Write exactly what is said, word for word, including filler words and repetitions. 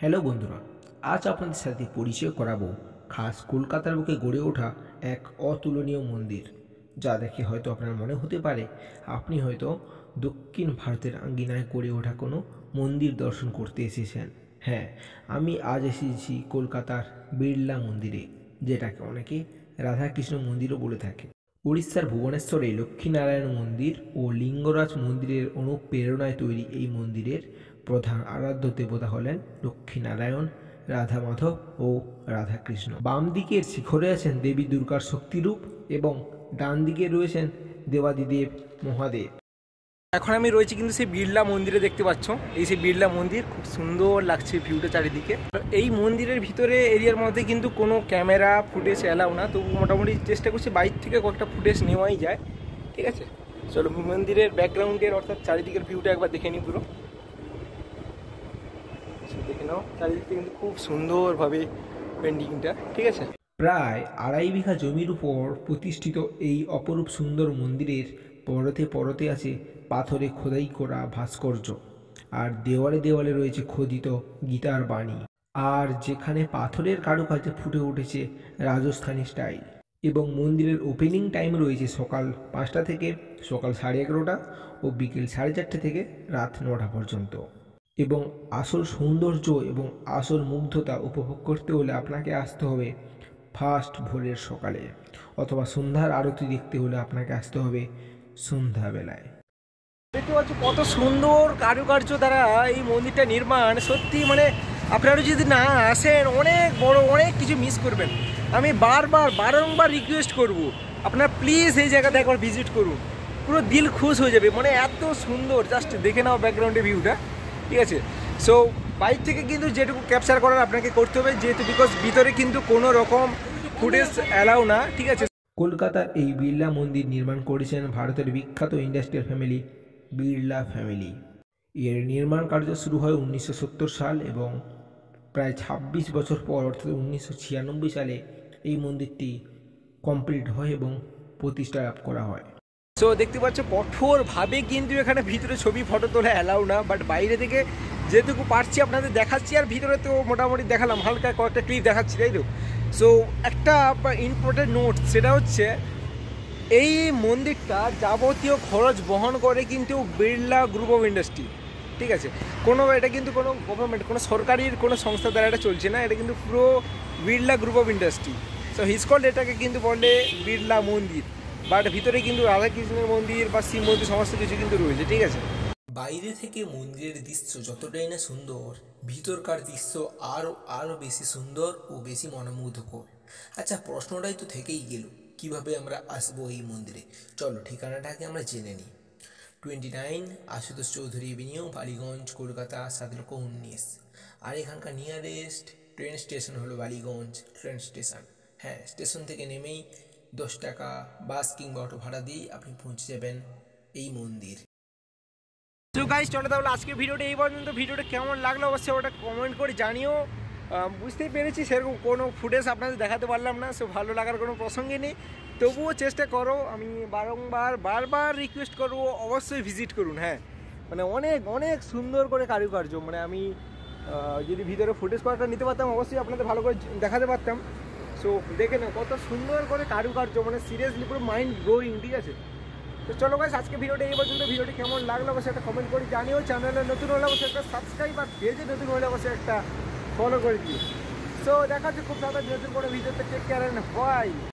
Hello বন্ধুরা, আজ আপনাদের সাথে পরিচয় করাবো খাস কলকাতার বুকে গড়ে ওঠা এক অতুলনীয় মন্দির, যা দেখে হয়তো আপনার মনে হতে পারে আপনি হয়তো দক্ষিণ ভারতের আঙ্গিনায় গড়ে ওঠা কোনো মন্দির দর্শন করতে এসেছেন। হ্যাঁ, আমি আজ এসেছি কলকাতার বিড়লা মন্দিরে, যেটাকে অনেকে রাধাকৃষ্ণ মন্দিরও বলে থাকে। উড়িষ্যার ভুবনেশ্বরে লক্ষ্মীনারায়ণ মন্দির ও লিঙ্গরাজ মন্দিরের অনুপ্রেরণায় তৈরি এই মন্দিরের প্রধান আরাধ্য দেবতা হলেন লক্ষ্মীনারায়ণ, রাধা মাধব ও রাধাকৃষ্ণ। বাম দিকের শিখরে আছেন দেবী দুর্গার শক্তিরূপ এবং ডান দিকে রয়েছেন দেবাদিদেব মহাদেব। এখন আমি রয়েছি কিন্তু সেই বিড়লা মন্দিরে, দেখতে পাচ্ছ এই সেই বিড়লা মন্দির, খুব সুন্দর লাগছে ভিউটা চারিদিকে। এই মন্দিরের ভিতরে এরিয়ার মধ্যে কিন্তু কোনো ক্যামেরা ফুটেজ অ্যালাউ না, তবু মোটামুটি চেষ্টা করছি বাইরে থেকে কয়েকটা ফুটেজ নেওয়াই যায়। ঠিক আছে, চলো মন্দিরের ব্যাকগ্রাউন্ডের অর্থাৎ চারিদিকের ভিউটা একবার দেখে নিই পুরো। দেখে নাও চারিদিকে কিন্তু খুব সুন্দরভাবে পেন্টিংটা। ঠিক আছে, প্রায় আড়াই বিঘা জমির উপর প্রতিষ্ঠিত এই অপরূপ সুন্দর মন্দিরের পরতে পরতে আছে পাথরে খোদাই করা ভাস্কর্য, আর দেওয়ালে দেওয়ালে রয়েছে খোদিত গীতার বাণী। আর যেখানে পাথরের কারুকাজে ফুটে উঠেছে রাজস্থানী স্টাইল। এবং মন্দিরের ওপেনিং টাইম রয়েছে সকাল পাঁচটা থেকে সকাল সাড়ে এগারোটা ও বিকেল সাড়ে চারটে থেকে রাত নটা পর্যন্ত। এবং আসল সৌন্দর্য এবং আসল মুগ্ধতা উপভোগ করতে হলে আপনাকে আসতে হবে ফার্স্ট ভোরের সকালে, অথবা সন্ধ্যার আরতি দেখতে হলে আপনাকে আসতে হবে সন্ধ্যাবেলায়। দেখতে পাচ্ছ কত সুন্দর কারুকার্য দ্বারা এই মন্দিরটা নির্মাণ। সত্যি মানে আপনারা যদি না আসেন অনেক বড় অনেক কিছু মিস করবেন। আমি বারবার বারংবার রিকোয়েস্ট করব আপনারা প্লিজ এই জায়গাটা একবার ভিজিট করুন, পুরো দিল খুশ হয়ে যাবে। মানে এত সুন্দর, জাস্ট দেখে নাও ব্যাকগ্রাউন্ডের ভিউটা। ঠিক আছে, সো বাইক থেকে কিন্তু যেটুকু ক্যাপচার করার আপনাকে করতে হবে, যেহেতু বিকজ ভিতরে কিন্তু কোনো রকম ফুটেজ অ্যালাউ না। ঠিক আছে, কলকাতার এই বিড়লা মন্দির নির্মাণ করেছেন ভারতের বিখ্যাত ইন্ডাস্ট্রিয়াল ফ্যামিলি বিড়লা ফ্যামিলি। এর নির্মাণ কার্য শুরু হয় উনিশশো সত্তর সাল এবং প্রায় ছাব্বিশ বছর পর অর্থাৎ উনিশশো ছিয়ানব্বই সালে এই মন্দিরটি কমপ্লিট হয় এবং প্রতিষ্ঠা লাভ করা হয়। সো দেখতে পাচ্ছ কঠোরভাবে কিন্তু এখানে ভিতরে ছবি ফটো তোলা অ্যালাউ না, বাট বাইরে থেকে যেটুকু পারছি আপনাদের দেখাচ্ছি। আর ভিতরে তো মোটামুটি দেখালাম, হালকা কয়েকটা ক্লিপ দেখাচ্ছি, তাই তো। সো একটা ইম্পর্টেন্ট নোট, সেটা হচ্ছে এই মন্দিরটা যাবতীয় খরচ বহন করে কিন্তু বিড়লা গ্রুপ অফ ইন্ডাস্ট্রি। ঠিক আছে, কোনো এটা কিন্তু কোনো গভর্নমেন্ট কোনো সরকারির কোনো সংস্থা দ্বারা এটা চলছে না, এটা কিন্তু পুরো Birla group of industry. So হিসকল্ড এটাকে কিন্তু বলে বিড়লা মন্দির, বাট ভিতরে কিন্তু রাধাকৃষ্ণের মন্দির বা শিব মন্দির সমস্ত কিছু কিন্তু রয়েছে। ঠিক আছে, বাইরে থেকে মন্দিরের দৃশ্য যতটাই না সুন্দর, ভিতরকার দৃশ্য আরও আরও বেশি সুন্দর ও বেশি মনোমুগ্ধকর। আচ্ছা, প্রশ্নটাই তো থেকেই গেল, কিভাবে আমরা আসবো এই মন্দিরে? চলো ঠিকানাটাকে আমরা জেনে নিই। Twenty nine Ashutosh Chowdhury avenue, Ballygunge, Kolkata সাত লক্ষ উনিশ। আর এখানকার নিয়ারেস্ট ট্রেন স্টেশন হলো বালিগঞ্জ ট্রেন স্টেশন। হ্যাঁ, স্টেশন থেকে নেমেই দশ টাকা বাস কিংবা অটো ভাড়া দিয়েই আপনি পৌঁছে যাবেন এই মন্দির। তো গাইস, চলো তাহলে আজকের ভিডিওটা এই পর্যন্ত। ভিডিওটা কেমন লাগলো অবশ্যই ওটা কমেন্ট করে জানিও। বুঝতেই পেরেছি সেরকম কোনো ফুটেজ আপনাদের দেখাতে পারলাম না, সো ভালো লাগার কোনো প্রসঙ্গে নেই, তবুও চেষ্টা করো। আমি বারংবার বারবার রিকোয়েস্ট করবো অবশ্যই ভিজিট করুন। হ্যাঁ, মানে অনেক অনেক সুন্দর করে কারুকার্য, মানে আমি যদি ভিতরে ফুটেজ কয়েকটা নিতে পারতাম অবশ্যই আপনাদের ভালো করে দেখাতে পারতাম। সো দেখে না কত সুন্দর করে কারুকার্য, মানে সিরিয়াসলি পুরো মাইন্ড ব্লোয়িং। ঠিক আছে, তো চলো গাইস, আজকে ভিডিওটা এই পর্যন্ত। ভিডিওটি কেমন লাগলো অবশ্যই একটা কমেন্ট করে জানিও। চ্যানেলে নতুন হলে অবশ্যই একটা সাবস্ক্রাইব, আর পেজে নতুন হলে অবশ্যই একটা ফলো করে দিও। সো দেখা হচ্ছে খুব তাড়াতাড়ি নতুন করে ভিডিওতে। Take care and by.